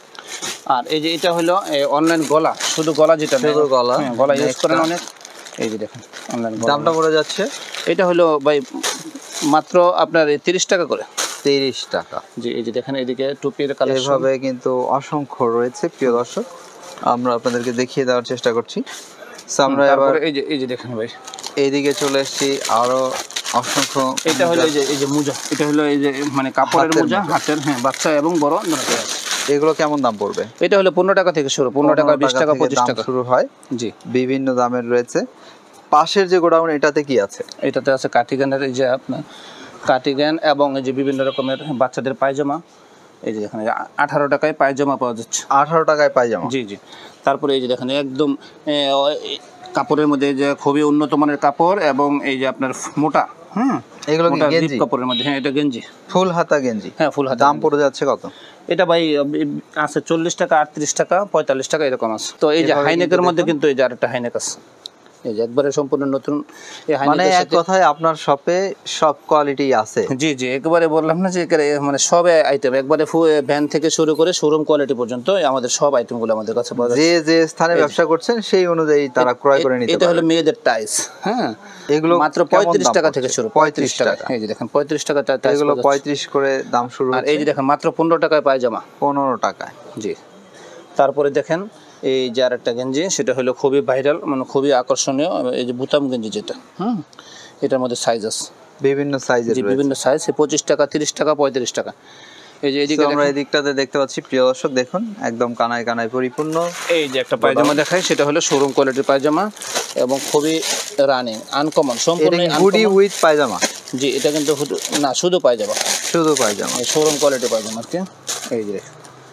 আর এই যে এটা হলো অনলাইন গলা, শুধু গলা যেটা নেই, শুধু গলা, হ্যাঁ, গলা ইউজ next করেন টা। অনেক। এই যে দেখেন অনলাইন দামটা পড়ে যাচ্ছে এটা হলো ভাই মাত্র আপনার তিরিশ টাকা করে। তিরিশ টাকা। জি এই যে দেখেন এদিকে টুপির কালেকশন, এভাবে কিন্তু অসংখ্য রয়েছে প্রিয় দর্শক, আমরা আপনাদেরকে দেখিয়ে দেওয়ার চেষ্টা করছি। So, আমরা এবার তারপরে এই যে এই যে দেখেন ভাই এইদিকে চলে এসেছি, আরো অসংখ্য। এটা হলো এই যে এই যে মোজা, এটা হলো এই যে মানে কাপড়ের হাতের মোজা, মোজা। হাতের, হ্যাঁ বাচ্চা এবং বড় দুটোই আছে। এগুলো কেমন দাম পড়বে? এটা হলো পনেরো টাকা থেকে শুরু, পনেরো টাকা, বিশ টাকা, থেকে পঁচিশ দাম টাকা। শুরু হয়, জি বিভিন্ন দামের রয়েছে। পাশের যে গোডাউন এটাতে কি আছে? এটাতে আছে কার্টিগানের, এই যে আপনার কার্টিগান এবং এই যে বিভিন্ন রকমের বাচ্চাদের পায়জামা। এই যে দেখেন আঠারো টাকায় পায়জামা পাওয়া যাচ্ছে। আঠারো টাকায় পায়জামা? জি জি। তারপরে এই যে দেখেন একদম এ, ও- এই কাপড়ের মধ্যে যে খুবই উন্নত মানের কাপড় এবং এই যে আপনার মোটা, হুম এগুলো কি মোটা জিপ গেঞ্জি? কাপড়ের মধ্যে, হ্যাঁ এটা গেঞ্জি, ফুল হাতা গেঞ্জি? হ্যাঁ ফুল হাতা দাম গেঞ্জি। পড়ে যাচ্ছে কত? এটা ভাই আছে চল্লিশ টাকা, আটত্রিশ টাকা, পঁয়তাল্লিশ টাকা এরকম আছে। তো এই যে এভাবে হাইনেকের কিন্তু মধ্যে দেখুন। কিন্তু এই যে আরেকটা হাইনেক আছে, এই যে একবারে সম্পূর্ণ নতুন এই মানে হাইনেকের এক সাথে। কথায় আপনার শপে সব কোয়ালিটি আছে। জি জি একেবারে বললাম না যে একেবারে মানে সব আইটেম, একবারে ভ্যান থেকে শুরু করে শোরুম কোয়ালিটি পর্যন্ত আমাদের সব আইটেমগুলো আমাদের কাছে পাওয়া যাচ্ছে। যে যে স্থানে ব্যবসা করছেন সেই অনুযায়ী তারা ক্রয় করে নিতে এটা পারে। হলো মেয়েদের টাইস, হ্যাঁ এগুলো মাত্র কেমন পঁয়ত্রিশ দাম টাকা পড়ছে? থেকে শুরু, পঁয়ত্রিশ পঁয়ত্রিশ টাকা। টাকা। এই যে দেখেন পঁয়ত্রিশ টাকা টাইস এগুলো পাওয়া যাচ্ছে। পঁয়ত্রিশ করে দাম শুরু আর এই হচ্ছে, যে দেখেন মাত্র পনেরো টাকায় পায়জামা। পনেরো টাকায়। জি। তারপরে দেখেন এই যে আর একটা গেঞ্জি, সেটা হলো খুবই ভাইরাল, মানে খুবই আকর্ষণীয়, এই যে বুতাম গেঞ্জি যেটা, হুম এটার মধ্যে সাইজ আছে, বিভিন্ন সাইজের জি বিভিন্ন সাইজ, পঁচিশ টাকা, তিরিশ টাকা, পঁয়ত্রিশ টাকা। এই যে এদিকে আমরা দেখেন, এদিকটাতে দেখতে পাচ্ছি প্রিয় দর্শক, দেখুন একদম কানায় কানায় পরিপূর্ণ। এই যে একটা পায়জামা দেখাই, সেটা হলো শোরুম কোয়ালিটির পায়জামা এবং খুবই রানিং, আনকমন, সম্পূর্ণ হুডি উইথ পায়জামা? জি এটা কিন্তু হুডি- না শুধু পায়জামা, শুধু পায়জামা। শোরুম কোয়ালিটি পায়জামা আর কি। এই যে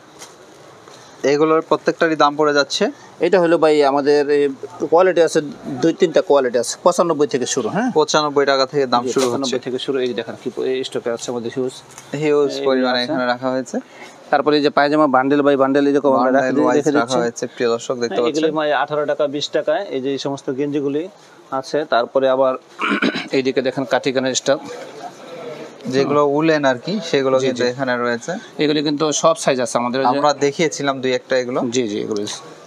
এগুলোর প্রত্যেকটারই দাম পড়ে যাচ্ছে এটা হলো ভাই আমাদের কোয়ালিটি আছে দুই তিনটা কোয়ালিটি আছে, পঁচানব্বই থেকে শুরু, হ্যাঁ পঁচানব্বই টাকা থেকে দাম শুরু হচ্ছে। পঁচানব্বই থেকে শুরু। এই যে দেখেন কি স্টকে আছে আমাদের হিউজ হিউজ এই পরিমাণে আছে। এখানে রাখা হয়েছে, তারপরে এই যে পায়জামা বান্ডেল বাই বান্ডেল এরকম আমরা Bundle রেখে- wise রেখে রাখা দিচ্ছি। হয়েছে প্রিয় দর্শক, দেখতে হ্যাঁ, পাচ্ছেন। এগুলি মানে আঠারো টাকা, বিশ টাকায় এই যে এই সমস্ত গেঞ্জিগুলি আছে। তারপরে আবার এইদিকে দেখেন কাটিকানের স্টাফ, যেগুলো উলেন আর কি সেগুলো কিন্তু এখানে রয়েছে। এগুলি কিন্তু সব সাইজ আছে আমাদের, ওই যে- আমরা দেখিয়েছিলাম দুই একটা এগুলো। জি জি এগুলি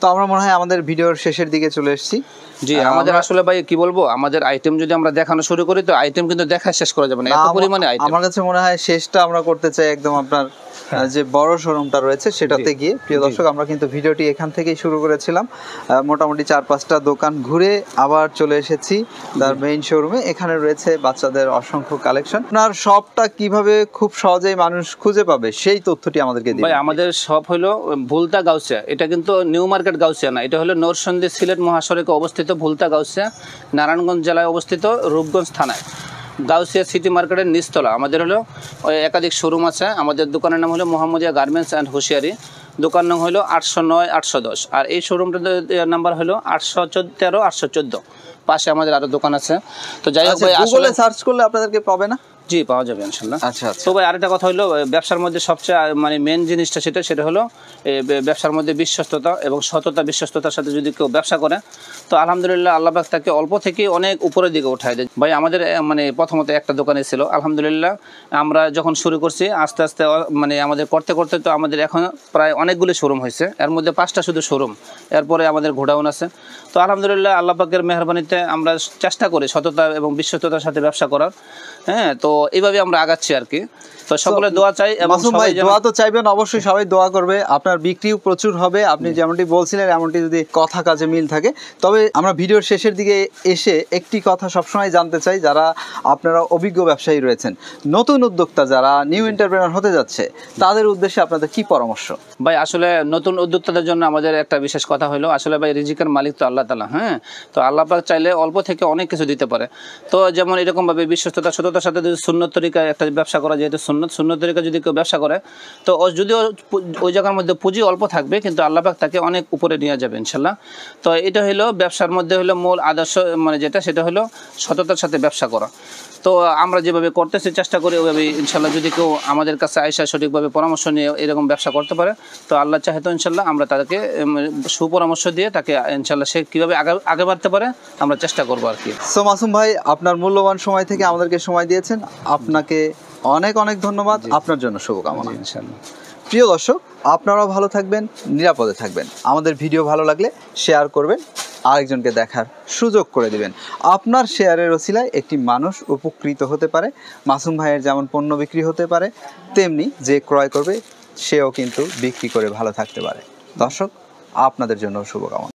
তো আমরা মনে হয় আমাদের ভিডিওর শেষের দিকে চলে এসেছি। জি, আমাদের আসলে ভাই কি বলবো, আমাদের আইটেম যদি আমরা দেখানো শুরু করি তো আইটেম কিন্তু দেখা শেষ করা যাবে না, এত পরিমাণে আইটেম। আমার কাছে মনে হয় শেষটা আমরা করতে চাই একদম আপনার যে বড় শোরুমটা রয়েছে সেটাতে গিয়ে। প্রিয় দর্শক, আমরা কিন্তু ভিডিওটি এখান থেকেই শুরু করেছিলাম, মোটামুটি চার পাঁচটা দোকান ঘুরে আবার চলে এসেছি তার মেইন শোরুমে। এখানে রয়েছে বাচ্চাদের অসংখ্য কালেকশন। আপনার শপটা কিভাবে খুব সহজেই মানুষ খুঁজে পাবে সেই তথ্যটি আমাদেরকে দিন ভাই। আমাদের শপ হলো ভুলতা গাউসিয়া, এটা কিন্তু নিউ মার্কেট গাউসিয়া না, এটা হলো নরসন্দী সিলেট মহাসড়কে অবস্থিত ভুলতা গাউসিয়া, নারায়ণগঞ্জ জেলায় অবস্থিত, রূপগঞ্জ থানায়, গাউসিয়া সিটি মার্কেটের নিচতলা। আমাদের হলো একাধিক শোরুম আছে। আমাদের দোকানের নাম হলো মোহাম্মদিয়া গার্মেন্টস অ্যান্ড হুঁশিয়ারি, দোকান নাম হলো আটশো নয় আটশো দশ, আর এই শোরুমটার নাম্বার হলো আটশো তেরো আটশো চোদ্দো। পাশে আমাদের আরও দোকান আছে। তো যাই হোক ভাই, গুগলে সার্চ করলে আপনাদেরকে পাবে না? জি, পাওয়া যাবে ইনশাল্লাহ। আচ্ছা আচ্ছা। তো ভাই আরেকটা কথা হলো, ব্যবসার মধ্যে সবচেয়ে মানে মেন জিনিসটা সেটা সেটা হলো ব্যবসার মধ্যে বিশ্বস্ততা এবং সততা। বিশ্বস্ততার সাথে যদি কেউ ব্যবসা করে তো আলহামদুলিল্লাহ আল্লাহ পাক তাকে অল্প থেকে অনেক উপরের দিকে উঠায় দেয়। ভাই আমাদের মানে প্রথমত একটা দোকানে ছিল, আলহামদুলিল্লাহ আমরা যখন শুরু করছি আস্তে আস্তে মানে আমাদের করতে করতে তো আমাদের এখন প্রায় অনেকগুলি শোরুম হয়েছে, এর মধ্যে পাঁচটা শুধু শোরুম, এরপরে আমাদের গোডাউন আছে। তো আলহামদুলিল্লাহ আল্লাহ পাকের মেহরবানিতে আমরা চেষ্টা করি সততা এবং বিশ্বস্ততার সাথে ব্যবসা করার। হ্যাঁ, তো এইভাবে আমরা আগাচ্ছি আর কি। তো সকলে দোয়া চাই এবং সবাই দোয়া তো চাইবেন, অবশ্যই সবাই দোয়া করবে, আপনার বিক্রিও প্রচুর হবে। আপনি যেমনটি বলছিলেন এমনটি যদি কথা কাজে মিল থাকে। তবে আমরা ভিডিওর শেষের দিকে এসে একটি কথা সবসময় জানতে চাই, যারা আপনারা অভিজ্ঞ ব্যবসায়ী রয়েছেন, নতুন উদ্যোক্তা যারা নিউ এন্টারপ্রেনার হতে যাচ্ছে, তাদের উদ্দেশ্যে আপনাদের কি পরামর্শ? ভাই আসলে নতুন উদ্যোক্তাদের জন্য আমাদের একটা বিশেষ কথা হলো, আসলে ভাই রিজিকের মালিক তো আল্লাহ তাআলা। হ্যাঁ, তো আল্লাহ পাক চাইলে অল্প থেকে অনেক কিছু দিতে পারে। তো যেমন এরকমভাবে বিশ্বস্ততা সততার সাথে যদি সুন্নত তরিকায় একটা ব্যবসা করা, যেহেতু সুন্নত সুন্নত তরিকা যদি কেউ ব্যবসা করে তো যদিও ওই জায়গার মধ্যে পুঁজি অল্প থাকবে কিন্তু আল্লাহ পাক তাকে অনেক উপরে নিয়ে যাবে ইনশাল্লাহ। তো এটা হলো ব্যবসার মধ্যে হলো মূল আদর্শ, মানে যেটা সেটা হলো সততার সাথে ব্যবসা করা। তো আমরা যেভাবে করতেছি চেষ্টা করি ওইভাবে ইনশাল্লাহ যদি কেউ আমাদের কাছে আইসা সঠিকভাবে পরামর্শ নিয়ে এরকম ব্যবসা করতে পারে তো আল্লাহ চাহে তো ইনশাল্লাহ আমরা তাদেরকে সুপরামর্শ দিয়ে তাকে ইনশাল্লাহ সে কীভাবে আগে আগে বাড়তে পারে আমরা চেষ্টা করবো আর কি। সো মাসুম ভাই, আপনার মূল্যবান সময় থেকে আমাদেরকে সময় দিয়েছেন, আপনাকে অনেক অনেক ধন্যবাদ। আপনার জন্য শুভকামনা ইনশাল্লাহ। প্রিয় দর্শক, আপনারাও ভালো থাকবেন, নিরাপদে থাকবেন। আমাদের ভিডিও ভালো লাগলে শেয়ার করবেন, আরেকজনকে দেখার সুযোগ করে দিবেন। আপনার শেয়ারের ওসিলায় একটি মানুষ উপকৃত হতে পারে। মাসুম ভাইয়ের যেমন পণ্য বিক্রি হতে পারে, তেমনি যে ক্রয় করবে সেও কিন্তু বিক্রি করে ভালো থাকতে পারে। দর্শক, আপনাদের জন্য শুভকামনা।